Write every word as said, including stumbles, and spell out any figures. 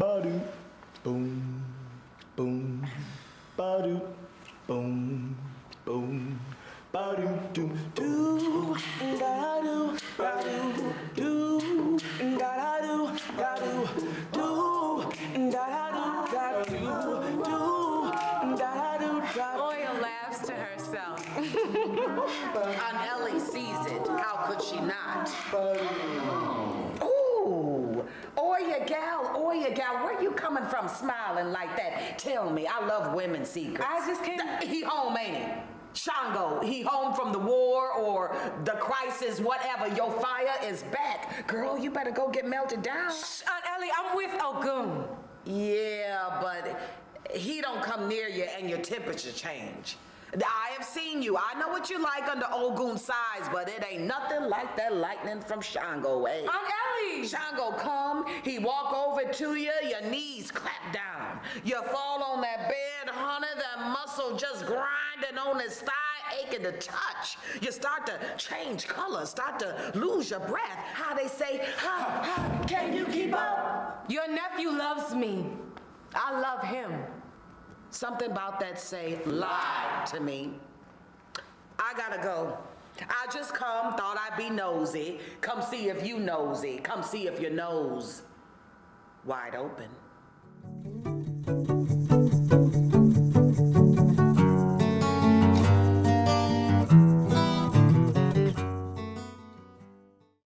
ba-do, boom, boom, ba-do, boom, boom, ba-do, do, do, da-do, da-do, do, da-do, da-do, do, da-do, da-do, do, da-do, da-do. Oya laughs to herself. Aunt Ellie sees it. How could she not? Ooh, Oya gal, Oya gal, where you coming from smiling like that? Tell me, I love women's secrets. I just can't. He home, ain't he? Shango, he home from the war or the crisis, whatever. Your fire is back. Girl, you better go get melted down. Shh, Aunt Ellie, I'm with Ogun. Yeah, but he don't come near you and your temperature change. I have seen you. I know what you like under Ogun's size, but it ain't nothing like that lightning from Shango, eh? Aunt Ellie! Shango come, he walk over to you, your knees clap down. You fall on that bed, honey, that muscle just grinding on his thigh, aching to touch. You start to change color, start to lose your breath. How they say, how, how can you keep up? Your nephew loves me. I love him. Something about that say lied to me. I gotta go. I just come, thought I'd be nosy. Come see if you nosy. Come see if your nose wide open.